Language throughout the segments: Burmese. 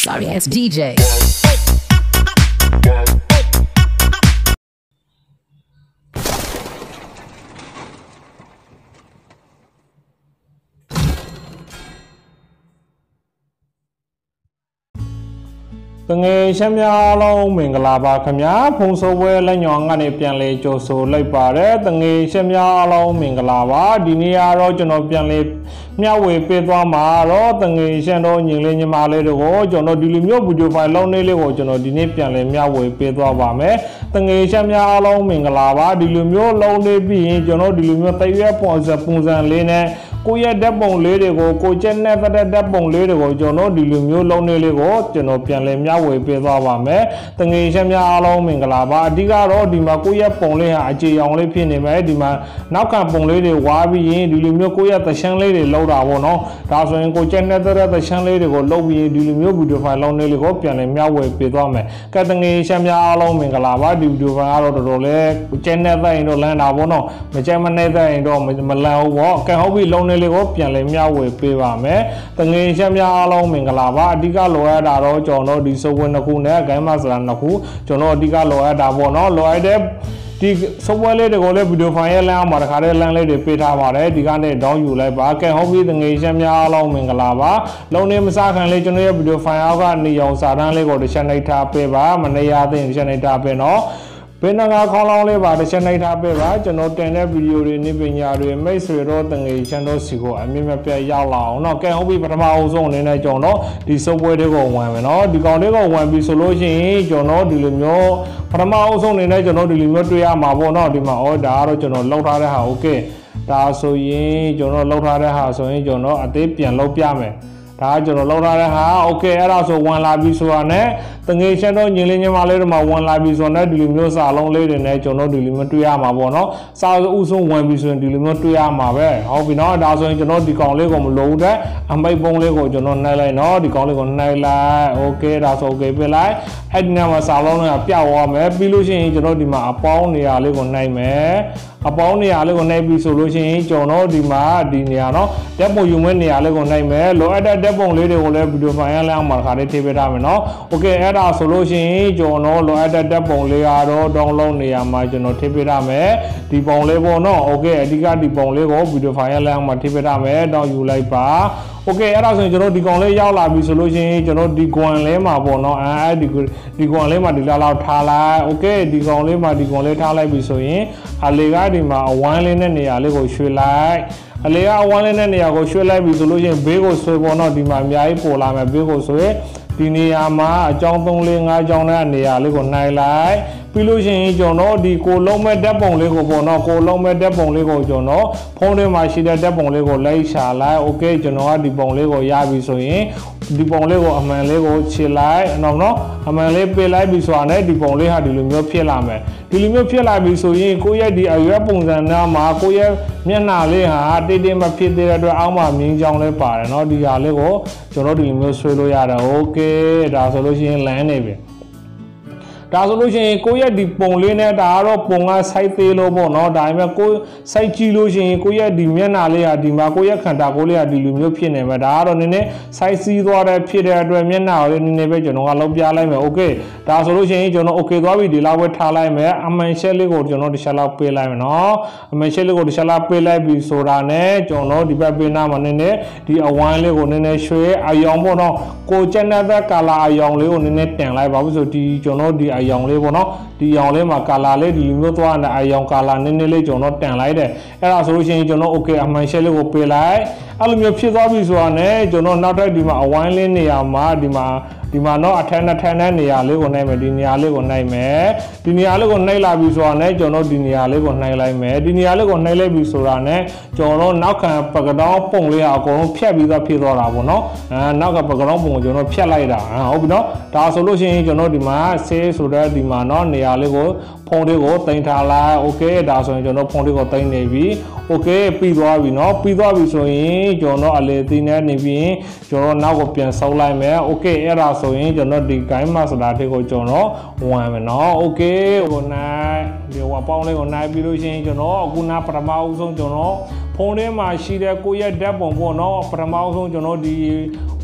sorry ass DJ. Tengah semya long mengelaba kemya fungso we lenyong ane pian le joso lepare tengah semya long mengelaba dunia ro jono pian le mya we pe twa ma ro tengah sendo nying le nyma le de ko jono dilimyo video file long ne le ko jono dine pian le mya we pe twa ba me tengah semya long mengelaba dilimyo long ne bi yin jono dilimyo tai yue pungsan le neကိုရဲ့ဓာတ်ပုံလေးတွေကိုကိုကျက်နဲ့ပတ်သက်ဓာတ်ပုံလေးတွေကိုကျွန်တော်ဒီလိုမျိုးလုံးလေးကိုကျွန်တော်ပြန်လည်မျှဝေပေးသွားပါမယ်။တငယ်ချင်းများအားလုံးမင်္ဂလာပါ။အဓိကတော့ဒီမှာကိုရဲ့ပုံလေးဟာအခြေအောင်လေးဖြစ်နေမယ်။ဒီမှာနောက်ခံပုံလေးတွေဝါပြီးရင်ဒီလိုမျိုးကိုရဲ့သရှမ်းလေးတွေလောက်တာပေါ့နော်။ဒါဆိုရင်ကိုကျက်နဲ့တဲ့သရှမ်းလေးတွေကိုလောက်ပြီးဒီလိုမျိုးဗီဒီယိုဖိုင်လုံးလေးကိုပြန်လည်မျှဝေပေးသွားမယ်။ကဲတငယ်ချင်းများအားလုံးမင်္ဂလာပါ။ဒီဗီဒီယိုဖိုင်ကတော့တော်တော်လေးကျက်နဲ့တဲ့ရင်တော့လမ်းတာပေါ့နော်။မကျက်မနဲ့တဲ့ရင်တော့မလန့်ဘူးပေါ့။ကဲဟုတ်ပြီလုံးလေးကိုပြန်လည်မျှဝေပေးပါမယ်။တငယ်ချင်းများအားလုံးမင်္ဂလာပါ။အဓိကလိုအပ်တာတော့ကျွန်တော်ဒီ software နှစ်ခုနဲ့ game master နှစ်ခုကျွန်တော်အဓိကလိုအပ်တာပေါ့နော်။လိုအပ်တဲ့ဒီ software လေးတွေကိုလည်း video file ရဲ့ link မှာတခါတည်း link လေးတွေပေးထားပါတယ်။ဒီကနေ့ down ယူလိုက်ပါ။ကဲဟုတ်ပြီတငယ်ချင်းများအားလုံးမင်္ဂလာပါ။လုံးနေမစားခံလေးကျွန်တော်ရဲ့ video file အောက်ကနေအောင်စာတန်းလေးကိုတစ်ချက်နှိပ်ထားပေးပါ။မနေရသေးရင်တစ်ချက်နှိပ်ထားပေးနော်။ဘယ်နှငါခေါင်းလောင်းလေးပါတစ်ချက်နှိပ်ထားပေးပါကျွန်တော်တင်တဲ့ဗီဒီယိုတွေနိပညာတွေမိတ်ဆွေတို့တငယ်ချင်းတို့စီကိုအမြင့်မပြတ်ရောက်လာအောင်เนาะကဲဟုတ်ပြီပထမအဆုံးအနေနဲ့ကျွန်တော်ဒီ software တွေကိုဝင်မယ်เนาะဒီကောင်လေးကိုဝင်ပြီဆိုလို့ရှိရင်ကျွန်တော်ဒီလိုမျိုးပထမအဆုံးအနေနဲ့ကျွန်တော်ဒီလိုမျိုးတွေ့ရမှာပေါ့เนาะဒီမှာဒါကတော့ကျွန်တော်လောက်ထားတဲ့ဟာ okay ဒါဆိုရင်ကျွန်တော်လောက်ထားတဲ့ဟာဆိုရင်ကျွန်တော်အသေးပြန်လောက်ပြမယ်ဒါကျွန်တော်လောက်ထားတဲ့ဟာโอเคအဲ့ဒါဆိုဝင်လာပြီဆိုတာနဲ့တငယ်ချင်းတို့ညီလေးညီမလေးတို့မှာဝင်လာပြီဆိုတော့ဒီလိုမျိုးစာလုံးလေးတွေနဲ့ကျွန်တော်ဒီလိုမျိုးတွေ့ရမှာပေါ့နော်စာအုပ်ဆုံးဝင်ပြီဆိုရင်ဒီလိုမျိုးတွေ့ရမှာပဲဟုတ်ပြီနော်ဒါဆိုရင်ကျွန်တော်ဒီကောင်လေးကိုမလိုဘူးတဲ့အမိတ်ပုံလေးကိုကျွန်တော်နှိုက်လိုက်နော်ဒီကောင်လေးကိုနှိုက်လိုက်โอเคဒါဆိုโอเคပြလိုက်အဲ့ဒီမှာစာလုံးလေးကပြတ်သွားမယ်ပြီးလို့ရှိရင်ကျွန်တော်ဒီမှာအပေါင်းနေရာလေးကိုနှိုက်မယ်အပေါင်းနေရာလေးကိုနှိုက်ပြီးဆိုလို့ရှိရင်ကျွန်တော်ဒီမှာဒီနေရာနော်ဓာတ်ပုံယူမဲ့နေရာလေးကိုနှိုက်မယ်လိုအပ်တဲ့ဓာတ်ပုံလေးတွေကိုလည်းဗီဒီယိုဖိုင်ရအောင်မှာခါလေးထည့်ပေးထားမယ်နော်โอเคအဲ့ဒါဆိုလို့ရှိရင်ကျွန်တော်လိုအပ်တဲ့ဓာတ်ပုံလေးကတော့ download နေရာမှာကျွန်တော်ထည့်ပေးထားမယ်ဒီပုံလေးပေါ့နော်โอเคအဓိကဒီပုံလေးကိုဗီဒီယိုဖိုင်ရအောင်မှာထည့်ပေးထားမယ်တော့ယူလိုက်ပါโอเคအဲ့ဒါဆိုရင်ကျွန်တော်ဒီကောင်လေးရောက်လာပြီဆိုလို့ရှိရင်ကျွန်တော်ဒီကွန်လေးမှာပေါ့နော်ဒီကွန်လေးမှာဒီလောက်ထားလိုက်โอเคဒီကောင်လေးမှာဒီကွန်လေးထားလိုက်ပြီဆိုရင်အလေကဒီမှာအဝမ်းလေးနဲ့နေရာလေးကိုရွှေ့လိုက်အလေကအဝမ်းလေးနဲ့နေရာကိုရွှေ့လိုက်ပြီဆိုလို့ရှိရင်ဘေးကိုဆွဲပေါ့နော်ဒီမှာအများကြီးပေါ်လာမယ်ဘေးကိုဆွဲဒီနေရာမှာအကြောင်း3 4 5အကြောင်းတဲ့နေရာလေးကိုနှိုက်လိုက်ပြီးလို့ရှိရင်ကျွန်တော်ဒီကိုလုံးမဲ့ဓာတ်ပုံလေးကိုပေါ့နော်ကိုလုံးမဲ့ဓာတ်ပုံလေးကိုကျွန်တော်ဖုန်းထဲမှာရှိတဲ့ဓာတ်ပုံလေးကိုလိုက်ရှာလိုက်โอเคကျွန်တော်ကဒီပုံလေးကိုရပြီဆိုရင်ဒီပုံလေးကိုအမှန်လေးကိုခြေလိုက်နော်အမှန်လေးပေးလိုက်ပြီဆိုတာနဲ့ဒီပုံလေးဟာဒီလိုမျိုးဖြစ်လာမယ်ဒီလိုမျိုးဖြစ်လာပြီဆိုရင်ကိုယ့်ရဲ့ဒီအရွယ်ပုံစံနာမှာကိုယ့်ရဲ့မျက်နှာလေးဟာတိတ်တိတ်မဖြစ်သေးတဲ့အတွက်အောက်မှာမြင်းချောင်းလေးပါတယ်နော်ဒီဟာလေးကိုကျွန်တော်ဒီလိုမျိုးဆွဲလို့ရတယ်โอเคဒါဆိုလို့ရှိရင်လမ်းနေပြီဒါဆိုလို့ရှိရင်ကိုယ့်ရဲ့ဒီပုံလေးနဲ့ဒါကတော့ပုံက site သေးလို့ပေါ့နော်ဒါပေမဲ့ကိုယ် site ကြည့်လို့ရှိရင်ကိုယ့်ရဲ့ဒီမျက်နှာလေးဟာဒီမှာကိုယ့်ရဲ့ခန္ဓာကိုယ်လေးဟာဒီလိုမျိုးဖြစ်နေမှာဒါကတော့နည်းနည်း site စီးသွားတဲ့ဖြစ်တဲ့အတွက်မျက်နှာကိုလည်းနည်းနည်းပဲကျွန်တော်ကလောက်ပြလိုက်မယ် okay ဒါဆိုလို့ရှိရင်ကျွန်တော် okay သွားပြီဒီလောက်ပဲထားလိုက်မယ်အမှန်ရှက်လေးကိုကျွန်တော်တစ်ချက်လောက်ပေးလိုက်မယ်နော်အမှန်ရှက်လေးကိုတစ်ချက်လောက်ပေးလိုက်ပြီဆိုတာနဲ့ကျွန်တော်ဒီဘက်ပေးနာမှာနည်းနည်းဒီအဝိုင်းလေးကိုနည်းနည်းရွှေအယောင်ပေါ့နော်ကိုကျက်တဲ့ကာလာအယောင်လေးကိုနည်းနည်းတင်လိုက်ပါဘူးဆိုဒီကျွန်တော်ဒီအယောင်လေးပေါ့နော်ဒီအယောင်လေးမှာကာလာလေးဒီလိုမျိုးသွားတဲ့အယောင်ကာလာနည်းနည်းလေးကျွန်တော်တင်လိုက်တယ်အဲ့ဒါဆိုလို့ရှိရင်ကျွန်တော် okay အမှန်ရှက်လေးကိုပေးလိုက်အဲ့လိုမျိုးဖြစ်သွားပြီဆိုတာနဲ့ကျွန်တော်နောက်ထပ်ဒီမှာအဝိုင်းလေးနေရာမှာဒီမှာတော့အထက်နဲ့ထက်တဲ့နေရာလေးကိုနှိုက်မယ်ဒီနေရာလေးကိုနှိုက်မယ်ဒီနေရာလေးကိုနှိုက်လာပြီဆိုတာနဲ့ကျွန်တော်ဒီနေရာလေးကိုနှိုက်လိုက်မယ်ဒီနေရာလေးကိုနှိုက်လိုက်ပြီဆိုတာနဲ့ကျွန်တော်နောက်ခံပကတောင်းပုံလေးအကုန်လုံးဖြတ်ပြီးသားဖြစ်သွားတာပေါ့နော်နောက်ကပကတောင်းပုံကိုကျွန်တော်ဖြတ်လိုက်တာဟုတ်ပြီနော်ဒါဆိုလို့ရှိရင်ကျွန်တော်ဒီမှာ save ဆိုတဲ့ဒီမှာနော်နေရာလေးကိုဖုန်းလေးကိုတင်ထားလိုက်โอเคဒါဆိုရင်ကျွန်တော်ဖုန်းလေးကိုတင်နေပြီโอเคပြီးသွားပြီနော်ပြီးသွားပြီဆိုရင်ကျွန်တော်အလေသီးနဲ့နေပြီးကျွန်တော်နောက်ကိုပြန်ဆုပ်လိုက်မယ်โอเคအဲ့ဒါဆိုရင်ကျွန်တော်ဒီ game master လေးကိုကျွန်တော်ဝင်မယ်နော်โอเคဟိုနိုင်ဒီဟိုအပေါင်းလေးကိုနိုင်ပြီးလို့ရှိရင်ကျွန်တော်အခုနာပထမအဆုံးကျွန်တော်ဖုန်းထဲမှာရှိတဲ့ကိုယ့်ရဲ့ဓာတ်ပုံပေါ့နော်ပထမအဆုံးကျွန်တော်ဒီပ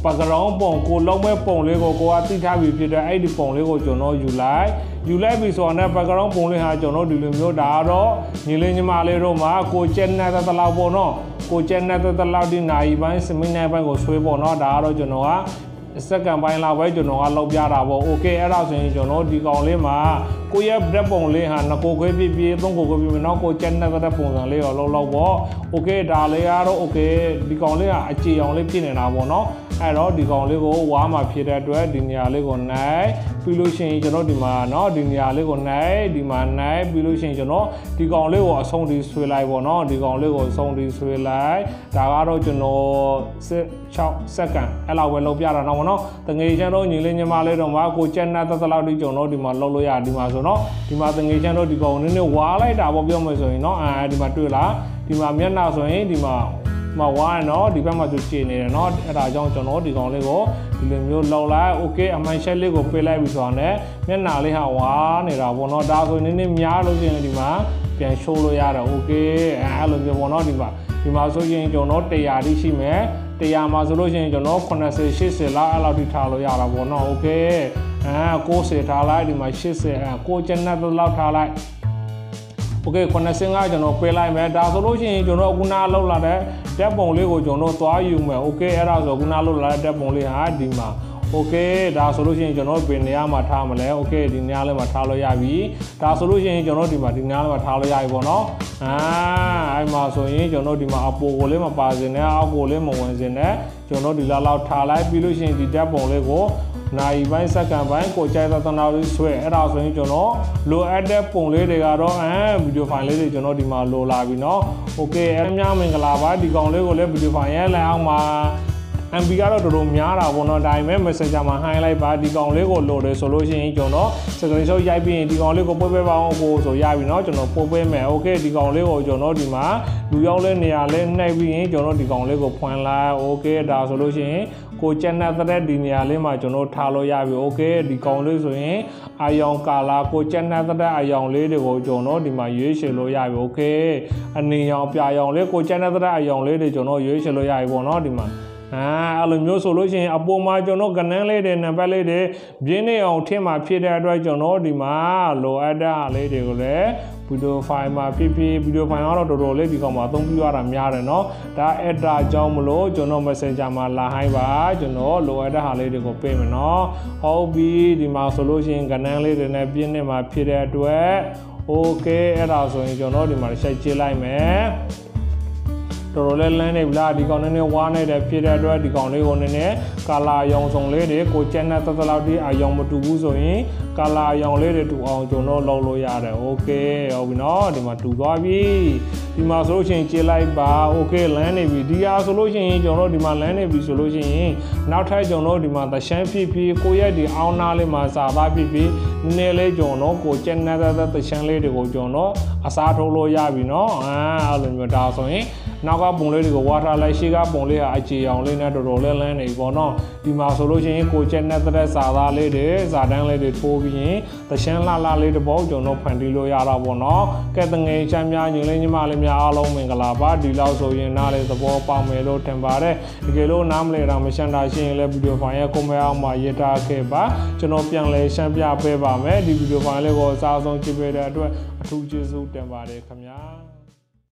ปากร้องป่งกูลงไม่ป่งเลยกูว่าที่ท่าวิพิได้ไอ้ดิป่งเลยกูจนอยู่ไล่ปีส่วนนั้นปากร้องป่งเลยหาจนดูลืมโยดาโรนี่เลยมาเลยโรมากูเจนน่าตะลาวบ่เนาะกูเจนน่าตะลาวดินายบ้านสมินายบ้านกูสวยบ่เนาะดาโรจนว่าสกังไปลาไว้จนว่าเราพิจารณาบ่โอเคไอ้เราสิ่งจนดีกองเลยมากูยับเด็บป่งเลยหานักกูเคยพี่ต้องกูเคยพี่น้องกูเจนน่าตะป่งสังเลยเราบ่โอเคดาเลยอาโรโอเคดีกองเลยอาจีองเลยพี่เนี่ยนะบ่เนาะไอ้เราดีกองเลยกูว่ามาพิจารณาด้วยดินยาเลยกูไหนพิลุชินจนดีมาเนาะดินยาเลยกูไหนดีมาไหนพิลุชินจนดีกองเลยกูส่งดีสวยไล่บ่เนาะดีกองเลยกูส่งดีสวยไล่ดาเราจนสกันไอ้เราเวลาพิจารณาบ่เนาะตั้งใจฉันเราหญิงเลยเนี่ยมาเลยเรามากูเจนน่าตะลาวดีจนดีมาเราเลยดีมาส่วนเนาะดีมาตั้งใจฉันเราดีกองเนี่ยว่าไล่ดาบ่เบี้ยไม่ส่วนเนาะดีมาด้วยละดีมาเมียนนาส่วนดีมาว่าเนาะดีแบบมาจุดเจเนี่ยเนาะไอ้เราจ้องจนดีกองเลยกูဒီလိုမျိုးလောက်လာโอเคအမှန်ချက်လေးကိုပေးလိုက်ပြီဆိုတော့ねမျက်နှာလေးဟာဝါနေတာပေါ့နော်ဒါဆိုနည်းနည်းများလို့ရှိရင်ဒီမှာပြန်ရှိုးလို့ရတာโอเคအဲ့လိုမျိုးပေါ့နော်ဒီမှာဆိုရင်ကျွန်တော်100တိရှိမယ်100မှာဆိုလို့ရှိရင်ကျွန်တော်80 80လောက်အဲ့လောက်ထိထားလို့ရတာပေါ့နော်โอเค90ထားလိုက်ဒီမှာ80ကိုကျန်တဲ့လောက်ထားလိုက်โอเค85ကျွန်တော်ပေးလိုက်မယ်ဒါဆိုလို့ရှိရင်ကျွန်တော်ခုနလောက်လာတဲ့တက်ပုံလေးကိုကျွန်တော်သွားယူမယ်โอเคအဲ့ဒါဆိုခုနလောက်လာတဲ့တက်ပုံလေးဟာဒီမှာโอเคဒါဆိုလို့ရှိရင်ကျွန်တော်ပြင်နေရာမှာထားမလဲโอเคဒီနေရာလေးမှာထားလို့ရပြီဒါဆိုလို့ရှိရင်ကျွန်တော်ဒီမှာဒီနေရာလေးမှာထားလို့ရပြီပေါ့နော်အဲ့မှာဆိုရင်ကျွန်တော်ဒီမှာအပေါ်ကိုလေးမပါစင်နဲ့အောက်ကိုလေးမဝင်စင်နဲ့ကျွန်တော်ဒီလောက်ထားလိုက်ပြီးလို့ရှိရင်ဒီတက်ပုံလေးကိုနိုင်ပိုင်းစက္ကန့်ပိုင်းကိုကြိုက်တဲ့တနာလေးဆွဲအဲ့ဒါဆိုရင်ကျွန်တော်လိုအပ်တဲ့ပုံလေးတွေကတော့ဗီဒီယိုဖိုင်လေးတွေကျွန်တော်ဒီမှာလိုလာပြီเนาะโอเคအများမင်္ဂလာပါဒီကောင်လေးကိုလည်းဗီဒီယိုဖိုင်ရဲလိုက်အောင်ပါ MB ကတော့တော်တော်များတာပေါ့နော်ဒါပေမဲ့ Messenger မှာ high လိုက်ပါဒီကောင်လေးကိုလိုတယ်ဆိုလို့ရှိရင်ကျွန်တော် screenshot ရိုက်ပြီးရင်ဒီကောင်လေးကိုပို့ပေးပါအောင်ကိုဆိုရပြီเนาะကျွန်တော်ပို့ပေးမယ်โอเคဒီကောင်လေးကိုကျွန်တော်ဒီမှာလူရောက်လဲနေရာလဲနှိပ်ပြီးရင်ကျွန်တော်ဒီကောင်လေးကိုဖွင့်လိုက်โอเคဒါဆိုလို့ရှိရင်ကိုကျန်တဲ့ဒီနေရာလေးမှာကျွန်တော်ထားလို့ရပြီโอเคဒီကောင်လေးဆိုရင်အာယောင်ကာလာကိုကျန်တဲ့အာယောင်လေးတွေကိုကျွန်တော်ဒီမှာရွေးချယ်လို့ရပြီโอเคအနေရောင်ပြရောင်လေးကိုကျန်တဲ့အာယောင်လေးတွေကျွန်တော်ရွေးချယ်လို့ရပြီပေါ့เนาะဒီမှာအဲ့လိုမျိုးဆိုလို့ရှိရင်အပေါ်မှာကျွန်တော်ကနန်းလေးတွေနံပါတ်လေးတွေပြင်းနေအောင်ထင်မှာဖြစ်တဲ့အတွက်ကျွန်တော်ဒီမှာလိုအပ်တဲ့အားလေးတွေကိုလည်းဗီဒီယိုဖိုင်မှာဖြစ်ဗီဒီယိုဖိုင်ကတော့တော်တော်လေးဒီကောင်မှာအသုံးပြုရတာများတယ်เนาะဒါအဲ့ဒါကြောင့်မလို့ကျွန်တော် Messenger မှာလာဟိုင်းပါကျွန်တော်လိုအပ်တဲ့အားလေးတွေကိုပေးမယ်เนาะဟုတ်ပြီဒီမှာဆိုလို့ရှိရင်ကနန်းလေးတွေနဲ့ပြင်းနေမှာဖြစ်တဲ့အတွက်โอเคအဲ့ဒါဆိုရင်ကျွန်တော်ဒီမှာရှိုက်ကြည့်လိုက်မယ်တော်တော်လေးလမ်းနေပြီလားဒီကောင်နဲ့ဝါနေတဲ့ဖြစ်တဲ့အတွက်ဒီကောင်လေးကိုနည်းနည်းကာလာရောင်စုံလေးတွေကိုကျန်တဲ့တသက်လောက်ဒီအယောင်မတူဘူးဆိုရင်ကာလာရောင်လေးတွေတူအောင်ကျွန်တော်လုပ်လို့ရတယ်โอเคဟုတ်ပြီเนาะဒီမှာတူသွားပြီဒီမှာဆိုလို့ရှိရင်ကြည့်လိုက်ပါโอเคလမ်းနေပြီဒီဟာဆိုလို့ရှိရင်ကျွန်တော်ဒီမှာလမ်းနေပြီဆိုလို့ရှိရင်နောက်ထပ်ကျွန်တော်ဒီမှာသရှမ်းဖြစ်ပြီးကိုရက်ဒီအောင်းနာလေးမှာစာသားဖြစ်ပြီးနည်းနည်းလေးကျွန်တော်ကိုကျန်တဲ့သရှမ်းလေးတွေကိုကျွန်တော်အစားထိုးလို့ရပြီเนาะအဲ့လိုမျိုးဒါဆိုရင်နောက်ကပုံလေးတွေကိုဝါထားလိုက်ရှေ့ကပုံလေးဟာအခြေအောင်လေးနဲ့တော်တော်လေးလန်းနေပေါ့နော်ဒီမှာဆိုလို့ရှိရင်ကိုကျက်တဲ့စာသားလေးတွေစာတန်းလေးတွေထိုးပြီးရင်သရှမ်းလှလေးတစ်ပုဒ်ကျွန်တော်ဖန်တီးလို့ရတာပေါ့နော်ကဲတငယ်ချမ်းများညီလေးညီမလေးများအားလုံးမင်္ဂလာပါဒီလောက်ဆိုရင်နားလေးသဘောပေါက်မယ်လို့ထင်ပါတယ်တကယ်လို့နားမလည်တာမရှင်းတာရှိရင်လည်းဗီဒီယိုဖိုင်ရဲ့ comment အောက်မှာရေးထားခဲ့ပါကျွန်တော်ပြန်လဲရှင်းပြပေးပါမယ်ဒီဗီဒီယိုဖိုင်လေးကိုအစားဆုံးကြည့်ပေးတဲ့အတွက်အထူးကျေးဇူးတင်ပါတယ်ခင်ဗျာ